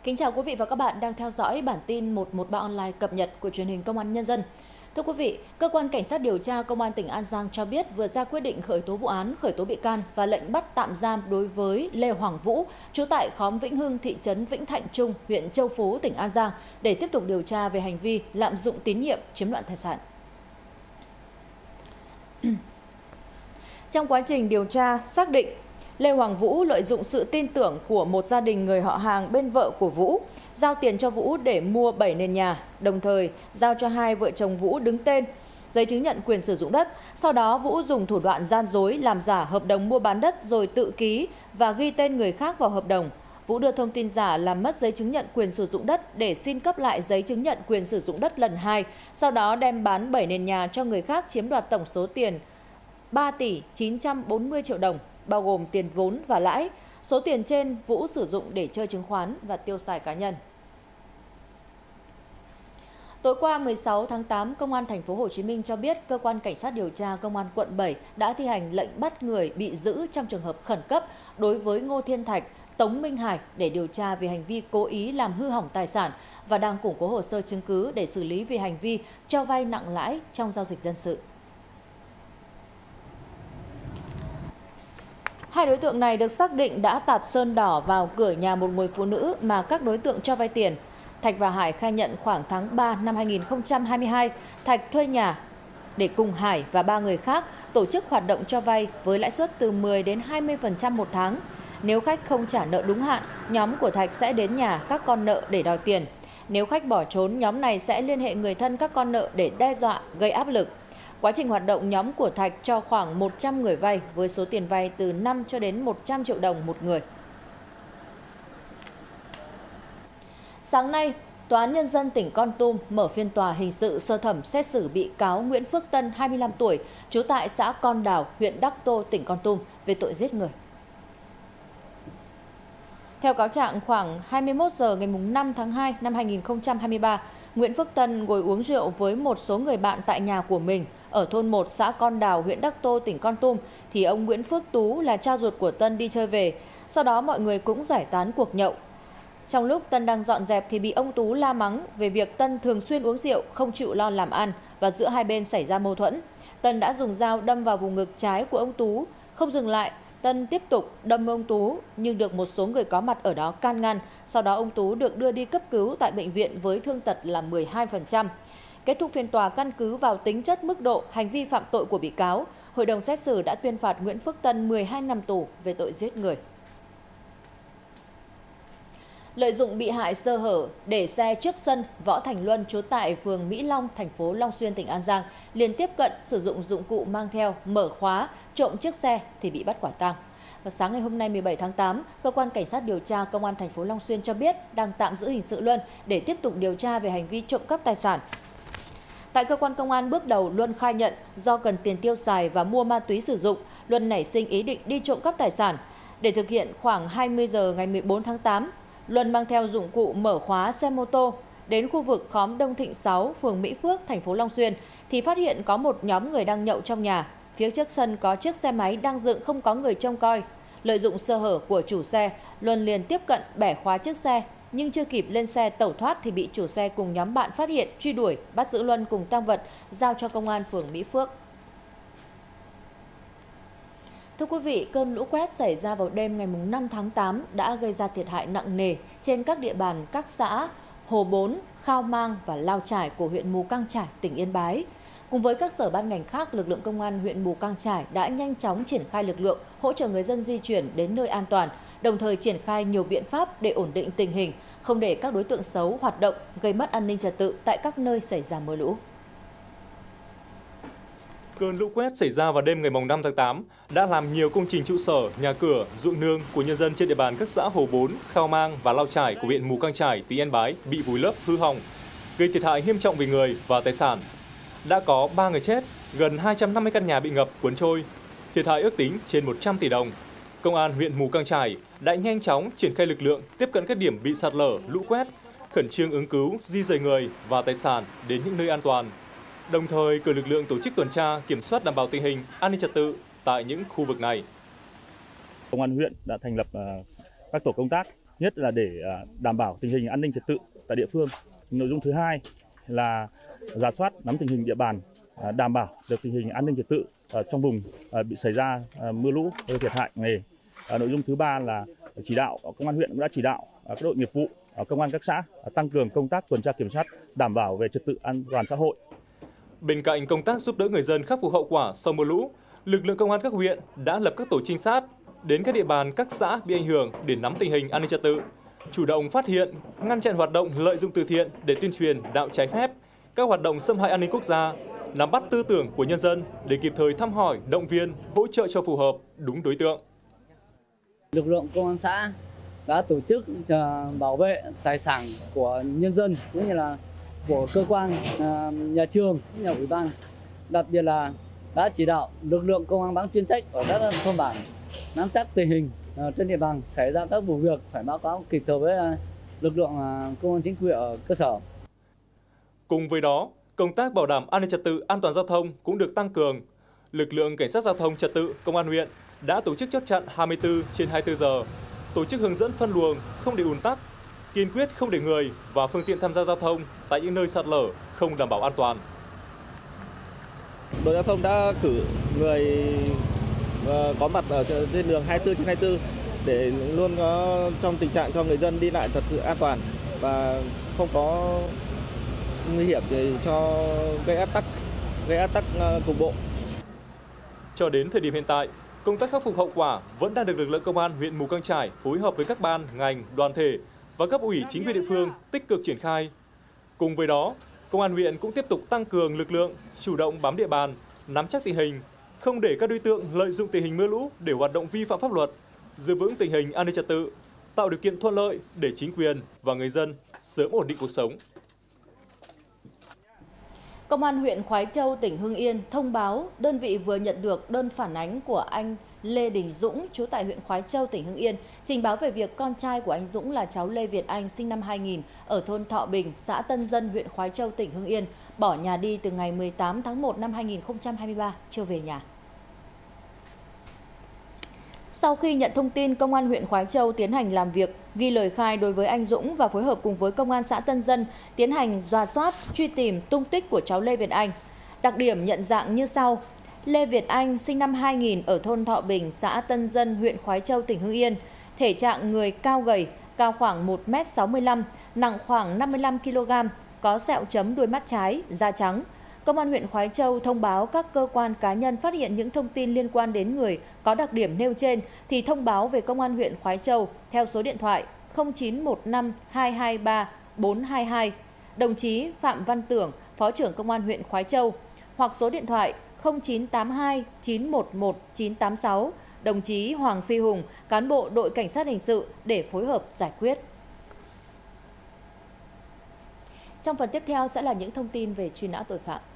Kính chào quý vị và các bạn đang theo dõi bản tin 113 online cập nhật của truyền hình Công an Nhân dân. Thưa quý vị, Cơ quan Cảnh sát điều tra Công an tỉnh An Giang cho biết vừa ra quyết định khởi tố vụ án, khởi tố bị can và lệnh bắt tạm giam đối với Lê Hoàng Vũ, trú tại khóm Vĩnh Hưng, thị trấn Vĩnh Thạnh Trung, huyện Châu Phú, tỉnh An Giang để tiếp tục điều tra về hành vi lạm dụng tín nhiệm, chiếm đoạt tài sản. Trong quá trình điều tra xác định, Lê Hoàng Vũ lợi dụng sự tin tưởng của một gia đình người họ hàng bên vợ của Vũ, giao tiền cho Vũ để mua 7 nền nhà, đồng thời giao cho hai vợ chồng Vũ đứng tên giấy chứng nhận quyền sử dụng đất. Sau đó Vũ dùng thủ đoạn gian dối làm giả hợp đồng mua bán đất rồi tự ký và ghi tên người khác vào hợp đồng. Vũ đưa thông tin giả làm mất giấy chứng nhận quyền sử dụng đất để xin cấp lại giấy chứng nhận quyền sử dụng đất lần 2, sau đó đem bán 7 nền nhà cho người khác chiếm đoạt tổng số tiền 3 tỷ 940 triệu đồng, bao gồm tiền vốn và lãi. Số tiền trên Vũ sử dụng để chơi chứng khoán và tiêu xài cá nhân. Tối qua 16 tháng 8, Công an thành phố Hồ Chí Minh cho biết cơ quan cảnh sát điều tra Công an quận 7 đã thi hành lệnh bắt người bị giữ trong trường hợp khẩn cấp đối với Ngô Thiên Thạch, Tống Minh Hải để điều tra về hành vi cố ý làm hư hỏng tài sản và đang củng cố hồ sơ chứng cứ để xử lý về hành vi cho vay nặng lãi trong giao dịch dân sự. Hai đối tượng này được xác định đã tạt sơn đỏ vào cửa nhà một người phụ nữ mà các đối tượng cho vay tiền. Thạch và Hải khai nhận khoảng tháng 3 năm 2022, Thạch thuê nhà để cùng Hải và 3 người khác tổ chức hoạt động cho vay với lãi suất từ 10 đến 20% một tháng. Nếu khách không trả nợ đúng hạn, nhóm của Thạch sẽ đến nhà các con nợ để đòi tiền. Nếu khách bỏ trốn, nhóm này sẽ liên hệ người thân các con nợ để đe dọa, gây áp lực. Quá trình hoạt động, nhóm của Thạch cho khoảng 100 người vay với số tiền vay từ 5 cho đến 100 triệu đồng một người. Sáng nay, Tòa án Nhân dân tỉnh Kon Tum mở phiên tòa hình sự sơ thẩm xét xử bị cáo Nguyễn Phước Tân, 25 tuổi, trú tại xã Con Đào, huyện Đắc Tô, tỉnh Kon Tum về tội giết người. Theo cáo trạng, khoảng 21 giờ ngày 5 tháng 2 năm 2023, Nguyễn Phước Tân ngồi uống rượu với một số người bạn tại nhà của mình ở thôn 1 xã Con Đào, huyện Đắc Tô, tỉnh Kon Tum, thì ông Nguyễn Phước Tú là cha ruột của Tân đi chơi về. Sau đó mọi người cũng giải tán cuộc nhậu. Trong lúc Tân đang dọn dẹp thì bị ông Tú la mắng về việc Tân thường xuyên uống rượu, không chịu lo làm ăn và giữa hai bên xảy ra mâu thuẫn. Tân đã dùng dao đâm vào vùng ngực trái của ông Tú. Không dừng lại, Tân tiếp tục đâm ông Tú nhưng được một số người có mặt ở đó can ngăn. Sau đó ông Tú được đưa đi cấp cứu tại bệnh viện với thương tật là 12%. Kết thúc phiên tòa, căn cứ vào tính chất, mức độ, hành vi phạm tội của bị cáo, hội đồng xét xử đã tuyên phạt Nguyễn Phước Tân 12 năm tù về tội giết người. Lợi dụng bị hại sơ hở để xe trước sân, Võ Thành Luân, trú tại phường Mỹ Long, thành phố Long Xuyên, tỉnh An Giang, liền tiếp cận sử dụng dụng cụ mang theo mở khóa trộm chiếc xe thì bị bắt quả tang. Vào sáng ngày hôm nay 17 tháng 8, cơ quan cảnh sát điều tra Công an thành phố Long Xuyên cho biết đang tạm giữ hình sự Luân để tiếp tục điều tra về hành vi trộm cắp tài sản. Tại cơ quan công an, bước đầu Luân khai nhận do cần tiền tiêu xài và mua ma túy sử dụng, Luân nảy sinh ý định đi trộm cắp tài sản. Để thực hiện, khoảng 20 giờ ngày 14 tháng 8, Luân mang theo dụng cụ mở khóa xe mô tô đến khu vực khóm Đông Thịnh 6, phường Mỹ Phước, thành phố Long Xuyên thì phát hiện có một nhóm người đang nhậu trong nhà. Phía trước sân có chiếc xe máy đang dựng không có người trông coi. Lợi dụng sơ hở của chủ xe, Luân liền tiếp cận bẻ khóa chiếc xe, nhưng chưa kịp lên xe tẩu thoát thì bị chủ xe cùng nhóm bạn phát hiện, truy đuổi, bắt giữ Luân cùng tang vật, giao cho công an phường Mỹ Phước. Thưa quý vị, cơn lũ quét xảy ra vào đêm ngày 5 tháng 8 đã gây ra thiệt hại nặng nề trên các địa bàn các xã Hồ Bốn, Khao Mang và Lao Chải của huyện Mù Cang Chải, tỉnh Yên Bái. Cùng với các sở ban ngành khác, lực lượng công an huyện Mù Cang Chải đã nhanh chóng triển khai lực lượng hỗ trợ người dân di chuyển đến nơi an toàn, đồng thời triển khai nhiều biện pháp để ổn định tình hình, không để các đối tượng xấu hoạt động gây mất an ninh trật tự tại các nơi xảy ra mưa lũ. Cơn lũ quét xảy ra vào đêm ngày 5 tháng 8 đã làm nhiều công trình trụ sở, nhà cửa, ruộng nương của nhân dân trên địa bàn các xã Hồ Bốn, Khao Mang và Lao Chải của huyện Mù Cang Chải, tỉnh Yên Bái bị vùi lấp, hư hỏng, gây thiệt hại nghiêm trọng về người và tài sản. Đã có 3 người chết, gần 250 căn nhà bị ngập, cuốn trôi, thiệt hại ước tính trên 100 tỷ đồng. Công an huyện Mù Cang Chải đã nhanh chóng triển khai lực lượng tiếp cận các điểm bị sạt lở, lũ quét, khẩn trương ứng cứu, di dời người và tài sản đến những nơi an toàn. Đồng thời cử lực lượng tổ chức tuần tra kiểm soát đảm bảo tình hình an ninh trật tự tại những khu vực này. Công an huyện đã thành lập các tổ công tác nhất là để đảm bảo tình hình an ninh trật tự tại địa phương. Nội dung thứ hai là rà soát nắm tình hình địa bàn, đảm bảo được tình hình an ninh trật tự trong vùng bị xảy ra mưa lũ gây thiệt hại nặng nề. Nội dung thứ ba là chỉ đạo công an huyện cũng đã chỉ đạo các đội nghiệp vụ, công an các xã tăng cường công tác tuần tra kiểm soát, đảm bảo về trật tự an toàn xã hội. Bên cạnh công tác giúp đỡ người dân khắc phục hậu quả sau mưa lũ, lực lượng công an các huyện đã lập các tổ trinh sát đến các địa bàn các xã bị ảnh hưởng để nắm tình hình an ninh trật tự, chủ động phát hiện, ngăn chặn hoạt động lợi dụng từ thiện để tuyên truyền đạo trái phép, các hoạt động xâm hại an ninh quốc gia, nắm bắt tư tưởng của nhân dân để kịp thời thăm hỏi, động viên, hỗ trợ cho phù hợp, đúng đối tượng. Lực lượng công an xã đã tổ chức bảo vệ tài sản của nhân dân cũng như là của cơ quan, nhà trường, nhà ủy ban. Đặc biệt là đã chỉ đạo lực lượng công an bán chuyên trách ở các thôn bản nắm chắc tình hình trên địa bàn xảy ra các vụ việc phải báo cáo kịp thời với lực lượng công an chính quy ở cơ sở. Cùng với đó, công tác bảo đảm an ninh trật tự, an toàn giao thông cũng được tăng cường. Lực lượng cảnh sát giao thông trật tự công an huyện đã tổ chức chốt chặn 24/24 giờ, tổ chức hướng dẫn phân luồng không để ùn tắc, kiên quyết không để người và phương tiện tham gia giao thông tại những nơi sạt lở không đảm bảo an toàn. Đội giao thông đã cử người có mặt ở trên đường 24/24 để luôn có trong tình trạng cho người dân đi lại thật sự an toàn và không có nguy hiểm để cho gây ách tắc cục bộ. Cho đến thời điểm hiện tại, công tác khắc phục hậu quả vẫn đang được lực lượng công an huyện Mù Cang Chải phối hợp với các ban, ngành, đoàn thể và cấp ủy chính quyền địa phương tích cực triển khai. Cùng với đó, công an huyện cũng tiếp tục tăng cường lực lượng, chủ động bám địa bàn, nắm chắc tình hình, không để các đối tượng lợi dụng tình hình mưa lũ để hoạt động vi phạm pháp luật, giữ vững tình hình an ninh trật tự, tạo điều kiện thuận lợi để chính quyền và người dân sớm ổn định cuộc sống. Công an huyện Khoái Châu, tỉnh Hưng Yên thông báo đơn vị vừa nhận được đơn phản ánh của anh Lê Đình Dũng, trú tại huyện Khoái Châu, tỉnh Hưng Yên, trình báo về việc con trai của anh Dũng là cháu Lê Việt Anh sinh năm 2000 ở thôn Thọ Bình, xã Tân Dân, huyện Khoái Châu, tỉnh Hưng Yên, bỏ nhà đi từ ngày 18 tháng 1 năm 2023, chưa về nhà. Sau khi nhận thông tin, Công an huyện Khoái Châu tiến hành làm việc, ghi lời khai đối với anh Dũng và phối hợp cùng với Công an xã Tân Dân tiến hành rà soát, truy tìm tung tích của cháu Lê Việt Anh. Đặc điểm nhận dạng như sau: Lê Việt Anh sinh năm 2000 ở thôn Thọ Bình, xã Tân Dân, huyện Khoái Châu, tỉnh Hưng Yên, thể trạng người cao gầy, cao khoảng 1m65, nặng khoảng 55 kg, có sẹo chấm đuôi mắt trái, da trắng. Công an huyện Khoái Châu thông báo các cơ quan cá nhân phát hiện những thông tin liên quan đến người có đặc điểm nêu trên thì thông báo về Công an huyện Khoái Châu theo số điện thoại 0915 223 422, đồng chí Phạm Văn Tưởng, Phó trưởng Công an huyện Khoái Châu, hoặc số điện thoại 0982 911 986, đồng chí Hoàng Phi Hùng, cán bộ đội cảnh sát hình sự để phối hợp giải quyết. Trong phần tiếp theo sẽ là những thông tin về truy nã tội phạm.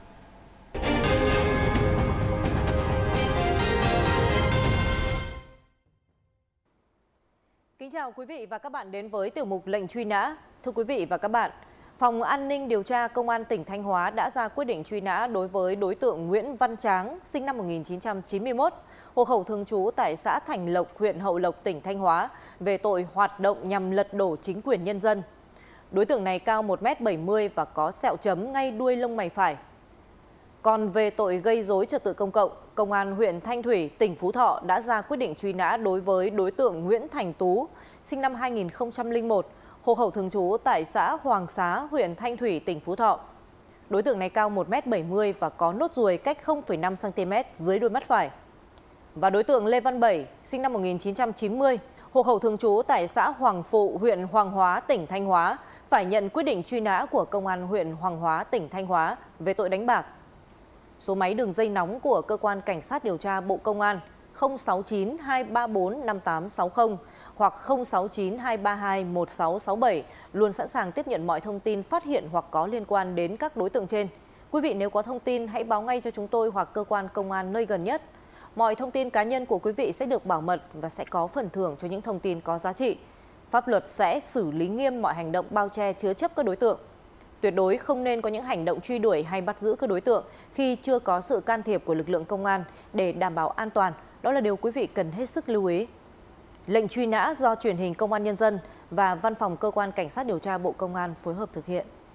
Kính chào quý vị và các bạn đến với tiểu mục lệnh truy nã. Thưa quý vị và các bạn, Phòng An ninh điều tra Công an tỉnh Thanh Hóa đã ra quyết định truy nã đối với đối tượng Nguyễn Văn Tráng, sinh năm 1991, hộ khẩu thường trú tại xã Thành Lộc, huyện Hậu Lộc, tỉnh Thanh Hóa, về tội hoạt động nhằm lật đổ chính quyền nhân dân. Đối tượng này cao 1m70 và có sẹo chấm ngay đuôi lông mày phải. Còn về tội gây rối trật tự công cộng, Công an huyện Thanh Thủy, tỉnh Phú Thọ đã ra quyết định truy nã đối với đối tượng Nguyễn Thành Tú, sinh năm 2001, hộ khẩu thường trú tại xã Hoàng Xá, huyện Thanh Thủy, tỉnh Phú Thọ. Đối tượng này cao 1m70 và có nốt ruồi cách 0,5 cm dưới đuôi mắt phải. Và đối tượng Lê Văn Bảy, sinh năm 1990, hộ khẩu thường trú tại xã Hoàng Phụ, huyện Hoàng Hóa, tỉnh Thanh Hóa, phải nhận quyết định truy nã của Công an huyện Hoàng Hóa, tỉnh Thanh Hóa về tội đánh bạc. Số máy đường dây nóng của Cơ quan Cảnh sát điều tra Bộ Công an 069 234 5860 hoặc 069 232 1667 luôn sẵn sàng tiếp nhận mọi thông tin phát hiện hoặc có liên quan đến các đối tượng trên. Quý vị nếu có thông tin hãy báo ngay cho chúng tôi hoặc cơ quan công an nơi gần nhất. Mọi thông tin cá nhân của quý vị sẽ được bảo mật và sẽ có phần thưởng cho những thông tin có giá trị. Pháp luật sẽ xử lý nghiêm mọi hành động bao che chứa chấp các đối tượng. Tuyệt đối không nên có những hành động truy đuổi hay bắt giữ các đối tượng khi chưa có sự can thiệp của lực lượng công an để đảm bảo an toàn. Đó là điều quý vị cần hết sức lưu ý. lệnh truy nã do Truyền hình Công an Nhân dân và Văn phòng Cơ quan Cảnh sát điều tra Bộ Công an phối hợp thực hiện.